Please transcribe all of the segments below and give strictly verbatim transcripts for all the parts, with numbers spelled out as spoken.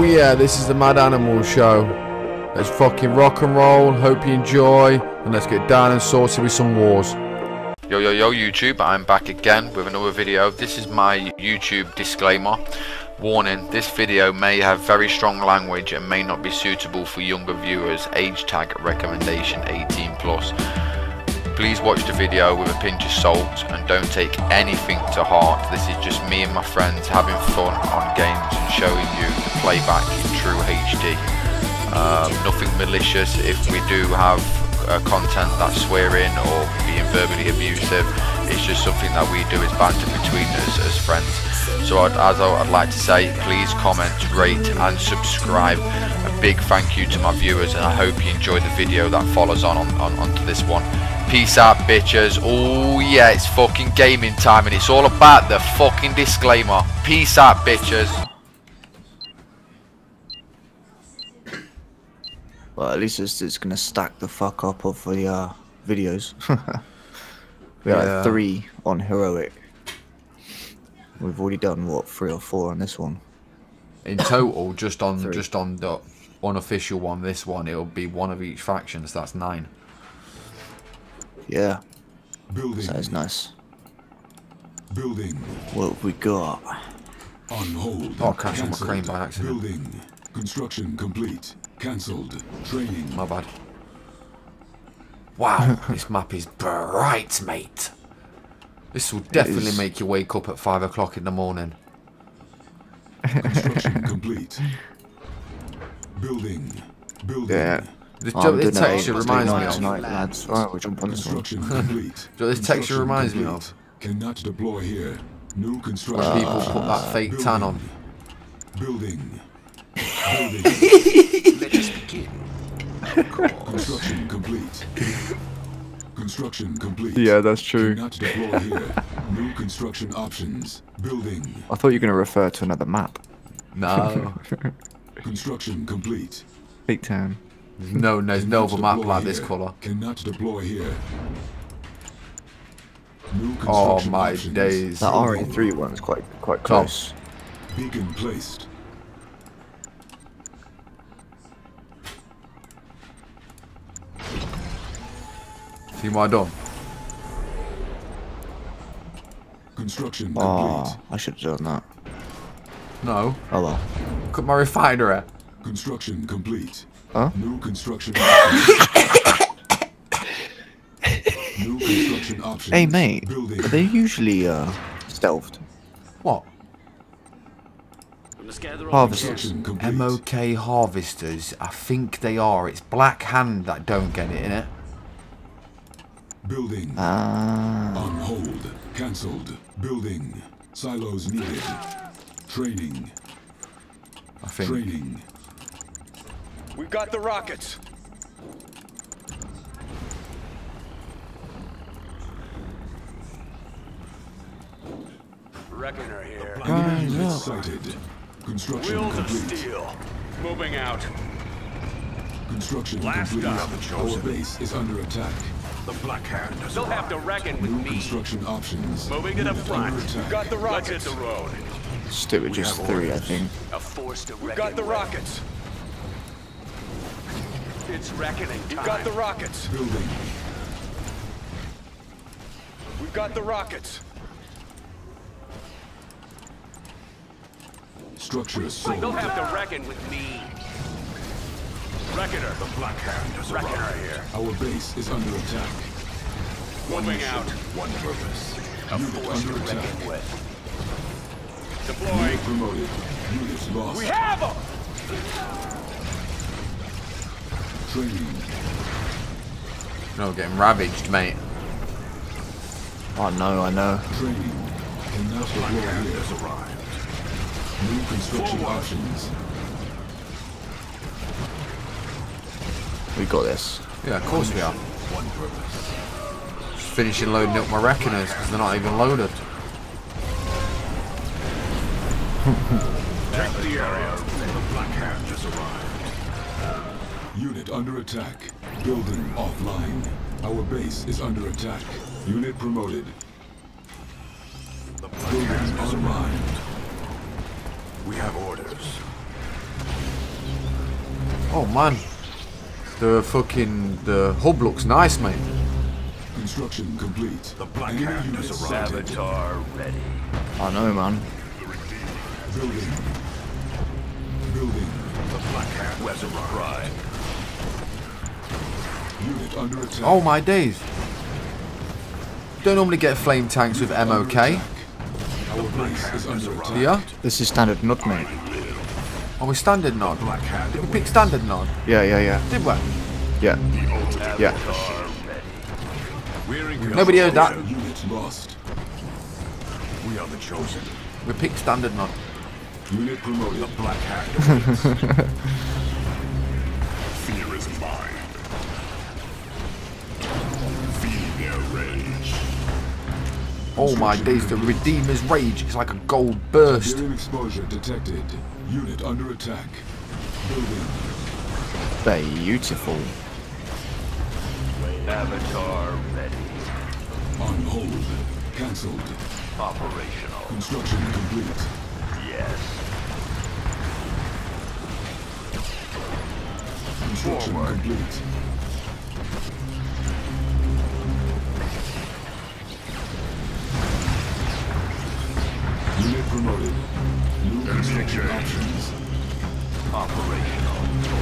Oh yeah, this is the Mad Animal Show. Let's fucking rock and roll, hope you enjoy, and let's get down and sorted with some wars. Yo yo yo YouTube, I'm back again with another video. This is my YouTube disclaimer. Warning, this video may have very strong language and may not be suitable for younger viewers. Age tag recommendation eighteen plus. Please watch the video with a pinch of salt and don't take anything to heart. This is just me and my friends having fun on games and showing you the playback in true H D. Um, nothing malicious. If we do have uh, content that's swearing or being verbally abusive, it's just something that we do as banter between us as friends. So I'd, as I'd like to say, please comment, rate and subscribe. A big thank you to my viewers, and I hope you enjoy the video that follows on, on, on onto this one. Peace out, bitches. Oh yeah, it's fucking gaming time and it's all about the fucking disclaimer. Peace out, bitches. Well, at least it's, it's gonna stack the fuck up of the uh, videos. We had Yeah. like three on heroic. We've already done what, three or four on this one. In total, just on Three. just on the unofficial one, this one, it'll be one of each faction, so that's nine. Yeah, Building. that is nice. Building. What have we got? On hold. Oh, cancel my Cancelled. crane by accident. Building. Construction complete. Cancelled. Training. My bad. Wow, this map is bright, mate. This will definitely is. make you wake up at five o'clock in the morning. Construction complete. Building. Building. Yeah. This, Oh, I'm this doing that texture eight reminds me night of. tonight, lads. Alright, we'll jump on this one. Construction complete. So this texture Construction reminds me complete. of. Cannot deploy here. New When construction. people put that fake tan on. Building. Building. Let us begin. Of course. Construction complete. Construction complete. Yeah, that's true. Cannot deploy here. New construction options. Building. I thought you were gonna refer to another map. No. Construction complete. Big Town. No, there's no Cannot other map deploy like this here. colour. Cannot deploy here. New Oh construction my options. days. That R A three one's quite quite close. Beacon placed. See what I done? Construction complete. Oh, I should have done that. No. Oh well. Look at my refinery. Construction complete. Huh? New construction options. New construction options. Hey mate, Building. are they usually uh stealthed? What? Harvesters. Construction complete. M O K harvesters. I think they are. It's Black Hand that don't get it in it. Building. Ah. On hold. Cancelled. Building. Silos needed. Training. I think. Training. We've got the rockets. Reckoner here. Enemy unit sighted. Construction Wheels of complete. steel. Moving out. Construction Last complete. up. Our base is under attack. The Black Hand has They'll have to reckon with New me. construction options. Moving to the Unit front. under attack. Got the rockets. Let's hit the road. Stick with just three, I think. A force to reckon We've got the rockets. It's reckoning time. We've got the rockets. Building. We've got the rockets. Structure sold. They'll have to reckon with me. Reckoner. The Black Hand has Reckoner here. Our base is under attack. Moving out. One purpose. A Unit force to under reckon attack. with. Deploying. Unit promoted. Unit lost. We have them! Training. No, getting ravaged, mate. I know, I know. Training. Cannot deploy here. arrived. New construction Forward. options. We got this. Yeah, of course we are. One purpose. Just finishing loading up my reckoners because they're not even loaded. Take the area. The Black Hand has arrived. Unit under attack. Building offline. Our base is under attack. Unit promoted. The Black Building Hand has online. arrived. We have orders. Oh man, the fucking the hub looks nice, mate. Construction complete. The Black Enemy Hand units has arrived. sighted. Avatar ready. I know, man. Building. Building. The Black Hand has arrived. Unit under attack. Oh my days. Don't normally get flame tanks with M O K. Our base is under attack. Yeah? This is standard nut, mate. Oh, we standard nod. Black Hand Did we pick standard nod? Yeah, yeah, yeah. Did we? Yeah. Yeah. Avatar ready. We're in Nobody heard that. Unit lost. We are the chosen. We picked standard nod. Unit promoted. The Black Hand awaits. Fear is mine. Feel their rage. Oh my days, the Redeemer's Rage is like a gold burst. Bearing exposure detected. Unit under attack. Building. Beautiful. Avatar ready. On hold. Cancelled. Operational. Construction complete. Yes. Construction Forward. complete. Unit promoted. New construction options. Operational.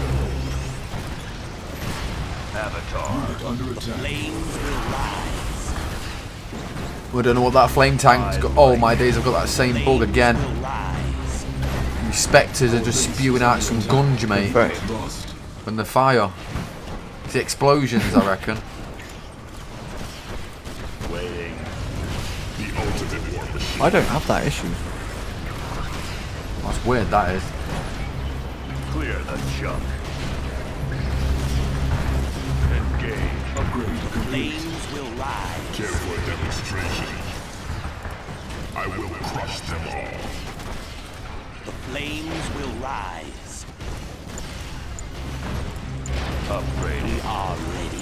Avatar. Unit under attack. We don't know what that flame tank's got. Oh my days, I've got that same bug again. These spectres are just spewing out some gunge, mate. Right. Lost. From the fire. It's the explosions, I reckon. Waiting. The ultimate war machine. I don't have that issue. That's weird, that is. Clear the junk. Engage. Upgrade complete. Care for a demonstration? I will crush them all. The flames will rise. Upgrade. We are ready.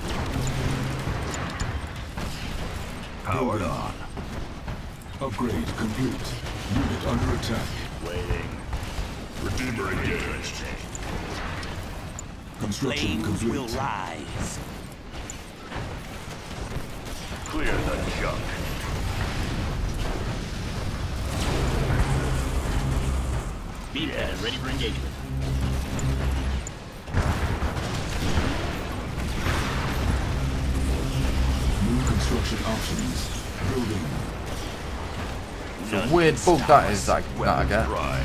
Powered on. Upgrade complete. Unit under attack. Waiting. Redeemer engaged. Construction Flames will complete. rise. Clear the junk. Beam cannon ready for engagement. New construction options. Building. It's a weird bug that is, that, that I get. Right.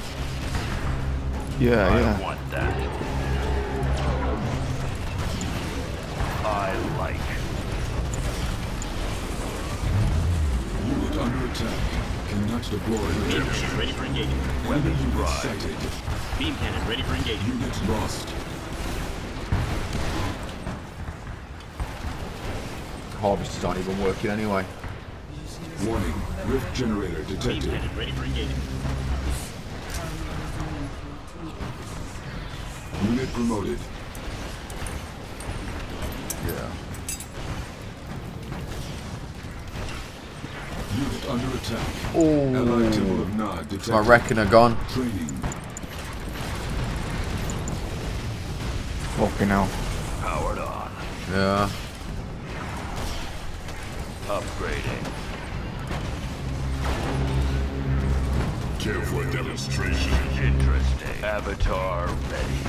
Yeah, I yeah. want that. I like. Unit under attack. Cannot deploy. Beam cannon ready for engagement. Enemy Weapons unit right. sighted. Beam cannon ready for engagement. Unit lost. Harvesters aren't even working anyway. Warning. Rift generator Beam detected. cannon ready for engagement. Unit promoted. Yeah. Unit under attack. Oh, Allied Temple of Nod detected. I reckon are gone. Training. Fucking hell. Powered on. Yeah. Upgrading. Care for a demonstration? Interesting. Avatar ready.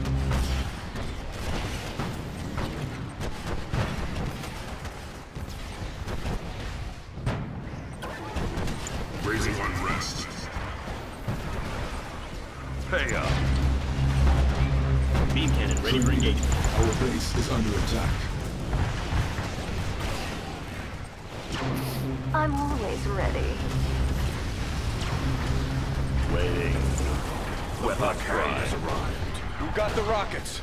Raising unrest. Pay up. Beam cannon ready for engagement. Our base is under attack. I'm always ready. Waiting. Weapon carrier has arrived. Who got the rockets?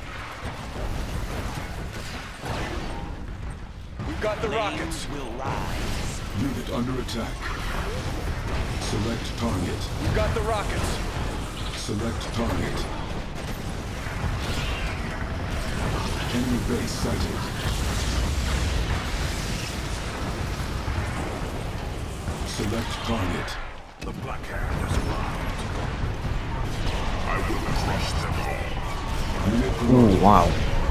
We've got the rockets. Flames will rise. Unit under attack. Select target. We've got the rockets. Select target. Enemy base sighted. Select target. The Black Hand has arrived. I will crush them all. Oh wow.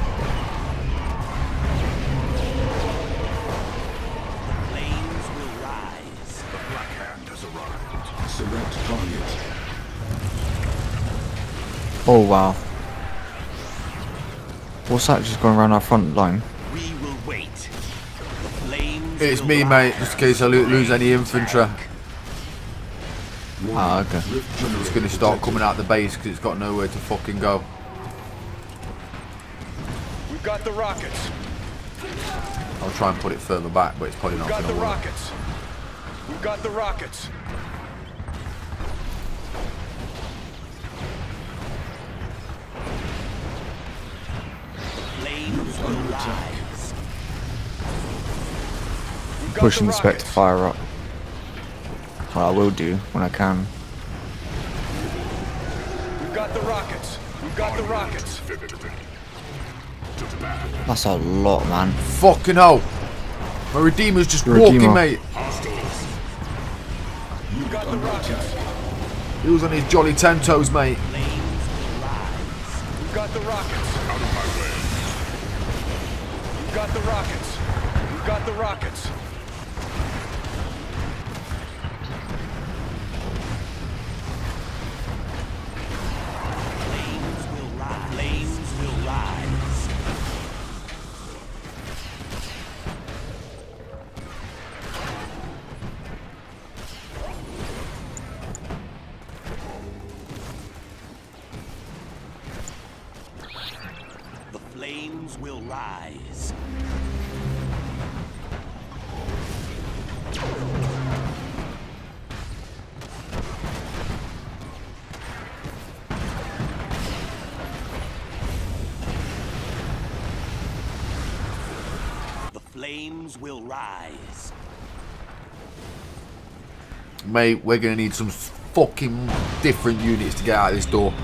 Flames will rise. The Black Hand has arrived. Select target. Oh wow. What's that just going around our front line? We will wait. The flames It's will me, rise. mate, just in case I lo- lose any infantry. Ah, okay. It's going to start coming out the base because it's got nowhere to fucking go. We've got the rockets. I'll try and put it further back, but it's probably We've not got going the to work. rockets. We've got the rockets. Flames will rise. We've got Pushing the the spec to rockets. fire up. Well, I will do when I can. We've got the rockets. We've got the rockets. That's a lot, man. Fucking hell! My Redeemer's just Your walking, Redeemer. mate. We've got the rockets. He was on his jolly ten toes, mate. Flames will rise. We've got the rockets. Out of my way. We've got the rockets. We've got the rockets. Flames will rise. Flames will rise. The flames will rise. The flames will rise. Mate, we're going to need some fucking different units to get out of this door.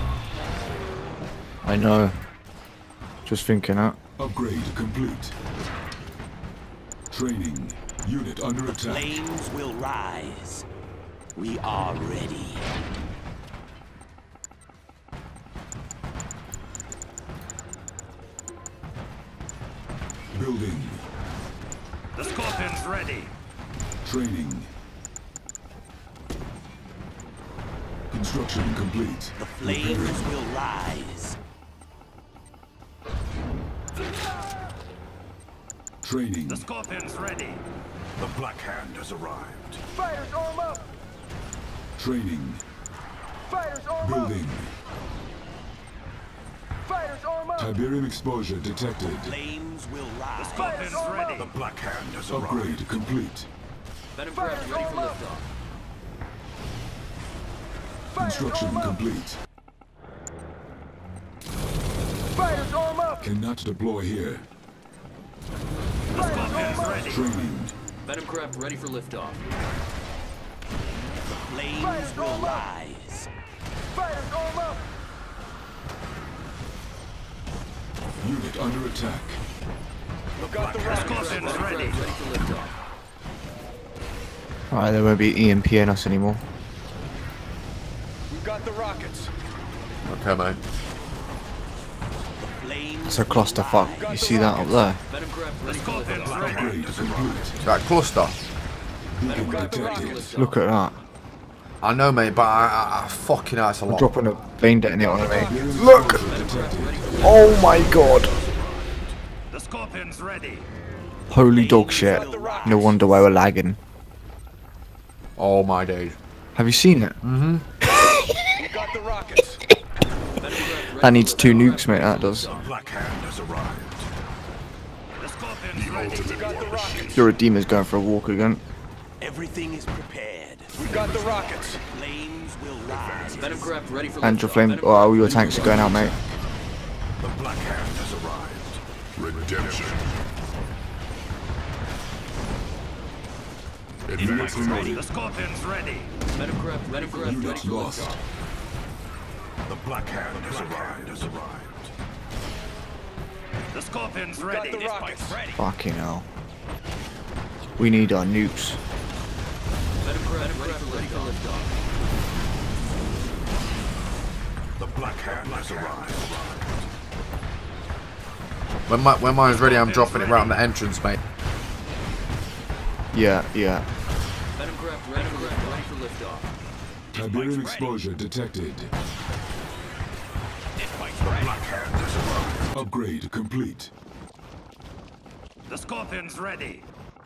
I know. Just thinking that. Upgrade complete. Training. Unit under attack. Flames will rise. We are ready. Building. The Scorpion's ready. Training. Construction complete. The flames will rise. Training. The Scorpion's ready. The Black Hand has arrived. Fighters arm up! Training. Fighters arm Building. Fighters arm up! Tiberium exposure detected. Flames will rise. The Scorpion's ready. The Black Hand has Upgrade complete. Venom craft ready for liftoff. Construction complete. Fighters arm up! Cannot deploy here. The Scorpion's ready. Training. Venom craft ready for liftoff. Flames will rise. Fighters arm up! Unit under attack. We've got the rockets. Venom craft ready for liftoff. Alright, there won't be EMPing us anymore. We've got the rockets. Okay, mate. Flames It's a clusterfuck. You see that up there? Venom craft ready for Scorpion's liftoff. ready. Upgrade complete. That cluster. Beacon got the detected. rockets. Look at that. I know, mate, but I, I, I fucking hell, it's a I'm lot. dropping a vein detonator on me. Look! Oh my god. The Scorpion's ready. Holy dog shit. No wonder why we're lagging. Oh my days. Have you seen it? We've got the rockets. That needs two nukes, mate, that does. Black Hand has arrived. The Scorpion's ready. We've got the rockets. Your Redeemer's going for a walk again. Everything is prepared. We've got the rockets. Flames will rise. Venom craft ready for And your liftoff. flame. Venom Oh, all craft your ready tanks for are going out, mate. The Black Hand has arrived. Redemption. Unit promoted. The Scorpion's ready. Venom craft ready for Unit liftoff. lost. The Black Hand has arrived. Has arrived. The Scorpion's ready. The rockets ready. Fucking hell. We need our nukes. Venom craft ready for ready for liftoff. The Black Hand has arrived. When my when mine's ready, I'm dropping it right on the entrance, mate. Yeah, yeah. Venomcraft ready for lift, ready for liftoff. Tiberium exposure detected. Upgrade complete. The Scorpion's ready.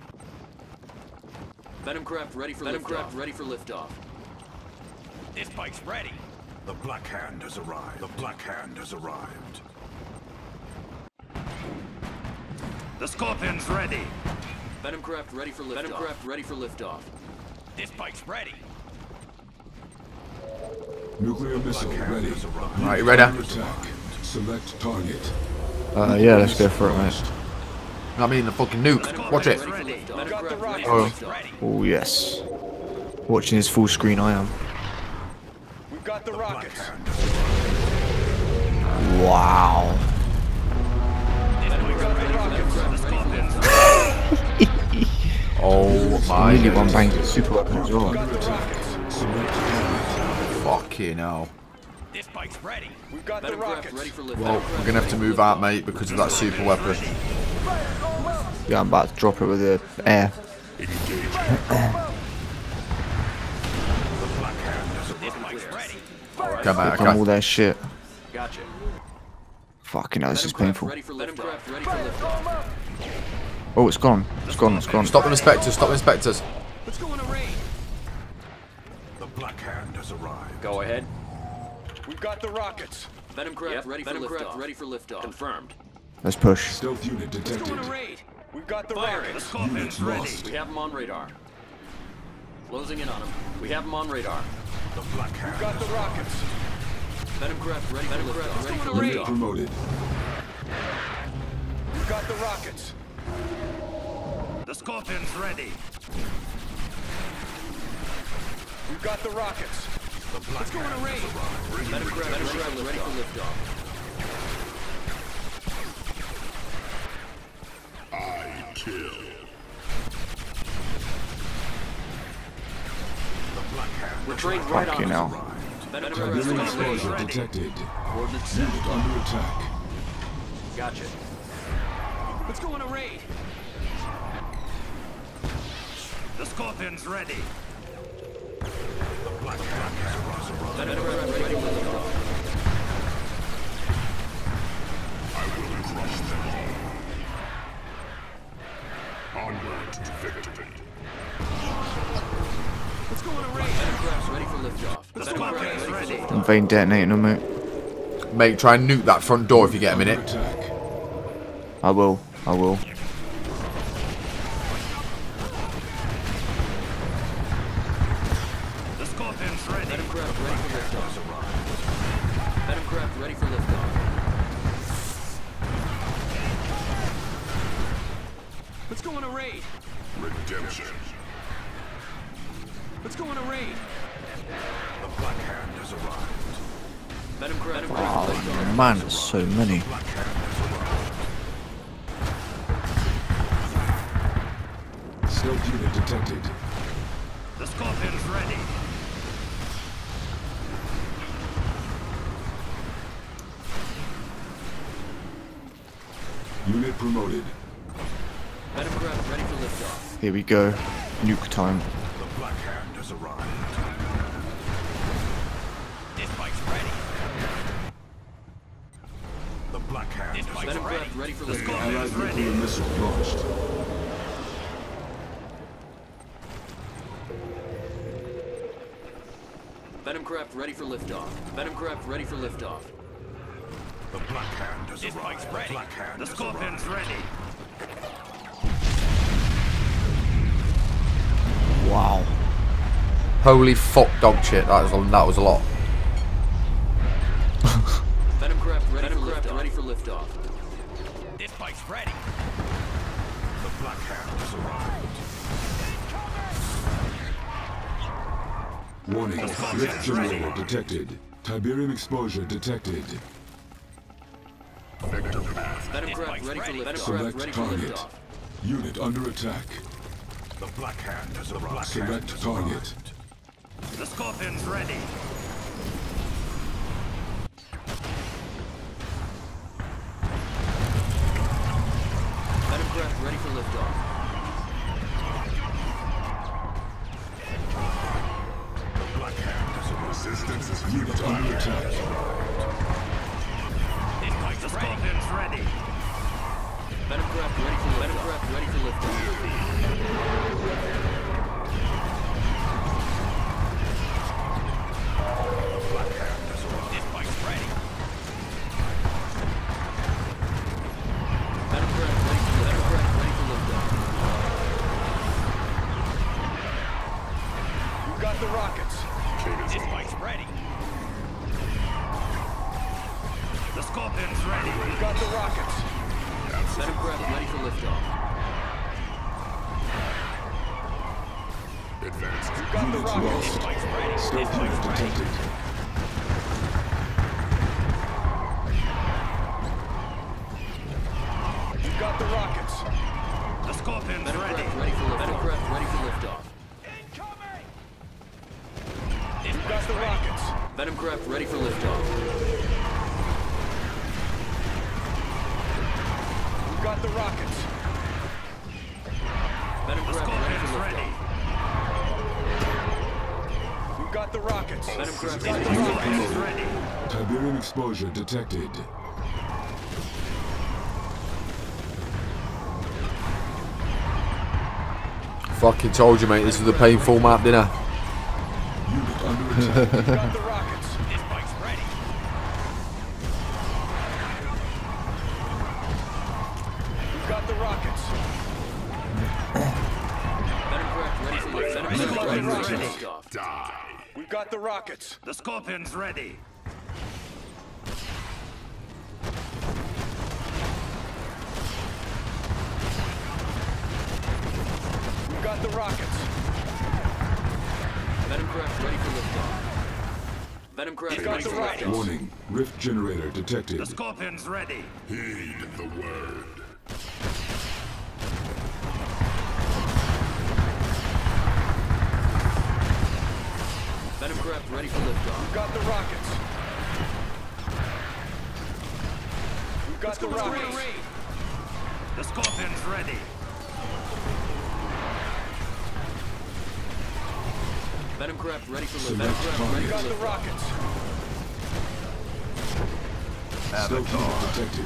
Venomcraft ready for Venomcraft ready for liftoff. This bike's ready. The Black Hand has arrived. The Black Hand has arrived. The Scorpion's ready. Venomcraft ready for liftoff. Venomcraft ready for liftoff. This bike's ready. Nuclear missile ready. Right, you ready? Under attack. Select target. Uh, yeah, let's go for it, mate. I mean the fucking nuke. Watch it. Venomcraft ready for Oh. liftoff. Oh, yes. Watching his full screen, I am. We've got the rockets. Wow. We got the rockets. The Scorpion's Oh my Really one god. bangs at super weapon as well. Under attack. Select target. Fucking hell. This bike's ready. We've got the Venomcraft rockets. ready for liftoff. Well, we're gonna have to move out, mate, because of that super weapon. Yeah, I'm about to drop it with the air. This bike's ready. Come on, Come all okay. their shit. Gotcha. Fucking hell, this is Venomcraft painful. ready for liftoff. Venomcraft ready for liftoff. Oh, it's gone. It's gone, it's gone. Stop the inspectors, stop the inspectors. Let's go on a raid. The Black Hand has arrived. Go ahead. We've got the rockets. Venomcraft Yep, ready for Venomcraft liftoff. ready for liftoff. Confirmed. Let's push. Stealth unit Let's go detected. on a raid. We've got the Firing. rockets. The Scorpion's Units ready. lost. We have them on radar. Closing in on them. We have them on radar. The Black Hand. We've got the rockets. Venomcraft ready for liftoff. Ready for Unit liftoff. promoted. We've got the rockets. The Scorpion's ready. We've got the rockets. Let's go on a raid. Venomcraft ready for ready for liftoff. I kill. We're trained right on Fucking them. hell. Venomcraft Tiberium ready for exposure liftoff. detected. Coordinates set. Unit under attack. Gotcha. Let's go on a raid. The Scorpion's ready. The Black Hand has arrived. Venomcraft ready for liftoff. Onward to victory. Let's go on a raid. Venomcraft's ready for liftoff. The Venomcraft Scorpion's ready ready. for liftoff. Invade detonating them, mate. Mate, try and nuke that front door if you get a Under minute. attack. I will. I will. The Scorpion's ready. Venomcraft ready for liftoff. Venomcraft ready for liftoff. Let's go on a raid. Redemption. Let's go on a raid. The Black Hand has arrived. Venomcraft ready for Oh, liftoff. man, there's so many. Stealth unit detected. The Scorpion's ready. Unit promoted. Venomcraft ready for liftoff. Here we go. Nuke time. The Black Hand has arrived. This bike's ready. The Black Hand this bike's Venomcraft ready. ready for The liftoff. Scorpion's Allied nuclear ready. missile launched. Venomcraft ready for liftoff. Venomcraft ready for liftoff. The Black Hand has this arrived. Bike's ready. The Black Hand the Scorpion's ready. Wow. Holy fuck dog shit, that was a, that was a lot. Venomcraft ready for liftoff. Ready for liftoff. This bike's ready. The Black Hand has arrived. Warning. Lift generator detected. Tiberium exposure detected. Venomcraft ready for liftoff. Select Ready for target. liftoff. Unit under attack. The Black Hand has arrived. Select target. The Scorpion's ready. ready for liftoff. Resistance is unit under attack. The Scorpion's ready. Venom craft ready for Venom craft ready for liftoff. This bike's ready. Venom craft ready for Venom craft ready for liftoff. You got the rockets. This bike's ready. The Scorpion's ready. You got the rockets. Venom craft ready for liftoff. Advanced You got the units rockets. lost. This bike's ready. This Stealth bike's unit ready. detected. You got the rockets. The Scorpion's Venom ready. craft ready for liftoff. Venom craft ready for liftoff. You got the rockets. Venom craft ready for liftoff. You got the rockets. Venom The craft ready for Scorpion's ready. liftoff. You got the rockets. Venom craft You got ready the for rockets. liftoff. ready. Tiberium exposure detected. Fucking told you, mate. This is a painful map, didn't I? Unit under attack. You got the rockets. This bike's ready. You got the rockets. Venom craft ready for liftoff. Venom You craft got ready the for rockets. liftoff. We got the rockets. The Scorpion's ready. We got the rockets. Venom craft ready for liftoff. Venom craft You got ready the for rockets. liftoff. Warning. Rift generator detected. The Scorpion's ready. Heed the word. Venom craft ready for liftoff. We got the rockets. We got the rockets. The Scorpion's ready. Venom craft ready for Select liftoff. Venom craft ready We for got the liftoff. rockets. Stealth unit detected.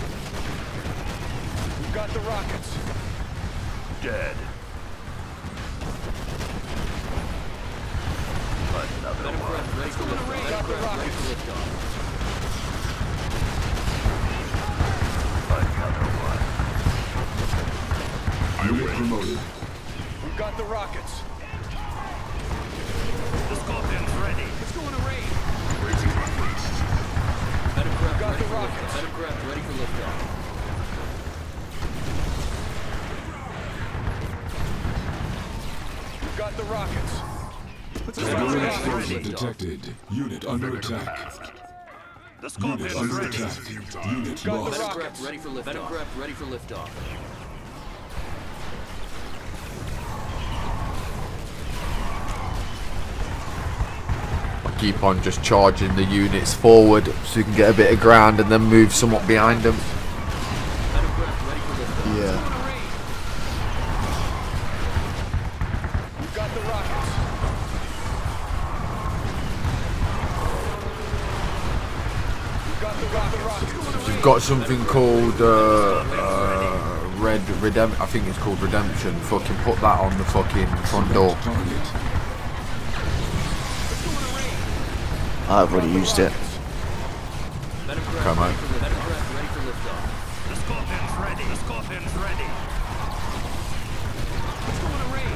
We got the rockets. Dead. Venom craft ready for liftoff. Got Venom the craft ready for rockets. liftoff. Unit promoted. We got the rockets. The Scorpion's ready. It's going to rain. Venom craft Got ready the for rockets. liftoff. Venom craft ready for liftoff. We got the rockets. Tiberium Rockets. exposure detected. Unit under attack. The Unit Scorpion's under ready. attack. Unit Got the lost. Venom rockets. craft ready for liftoff. Venom craft ready for liftoff. I keep on just charging the units forward so you can get a bit of ground and then move somewhat behind them. Venom craft ready for liftoff. Yeah. We got the rockets. We got the rockets. You've got something called uh, uh, Red Redemption. I think it's called Redemption. Fucking put that on the fucking front door. Target. I've already used it. Venom craft Come ready on. for liftoff. Venom craft ready for liftoff. The Scorpion's ready. The Scorpion's ready. It's going to rain.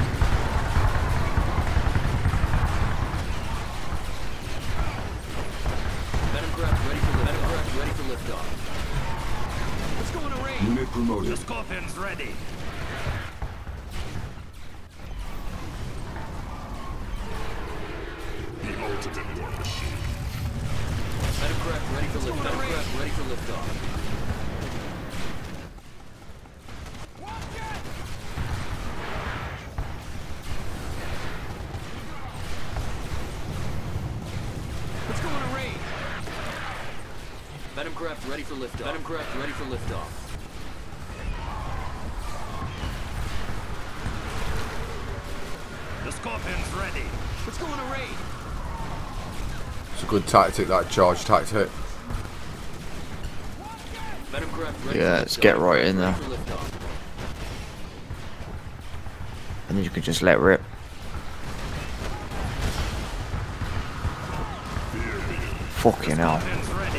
Venom craft ready for Venom craft ready for liftoff. It's going to rain. Unit The promoted. Scorpion's ready. The ultimate war machine. Venom craft ready for lift. Venom craft ready for liftoff. It's going to rain. Venom craft ready for liftoff. Venom craft ready for liftoff. Scorpion's ready. Let's go on a raid. It's a good tactic, that charge tactic. Venom craft ready Yeah, for let's liftoff. get right in Ready there. for liftoff. And then you can just let rip. Fucking hell. Scorpion's ready.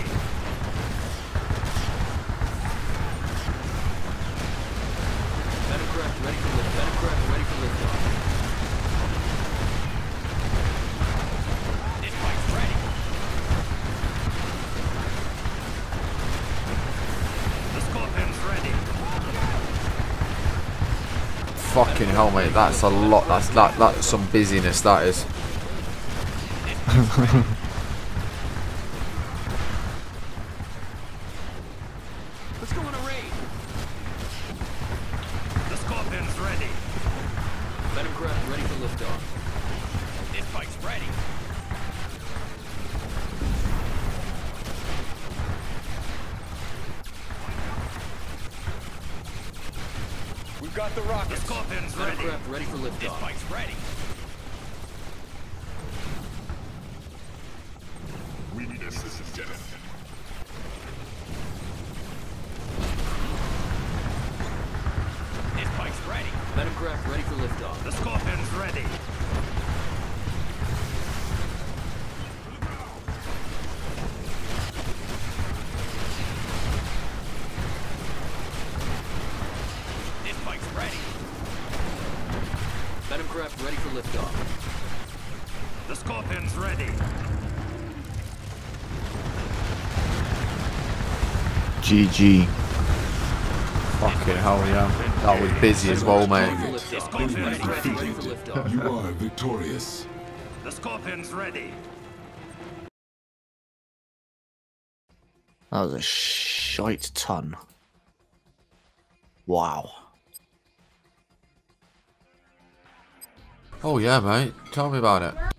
Venom craft ready for lift. Venom craft ready for liftoff. This bike's ready. The Scorpion's ready. Fucking hell, mate. That's a lot. That's that. That's some busyness. That is. Let's go on a raid. The Scorpion's ready. Venom craft ready for liftoff. This bike's ready. We've got the rockets. The Scorpion's Venom ready. craft ready for This liftoff. bike's ready. We need assistance, Jenna. This bike's ready. Venom craft ready for liftoff. The Scorpion's ready. This bike's ready. Venom craft ready for liftoff. The Scorpion's ready. G G. Fucking hell, yeah. That was busy as well, mate. The Scorpion's Venom craft ready ready. for liftoff. You are victorious. The Scorpion's ready. That was a shite ton. Wow. Oh yeah, mate. Tell me about it.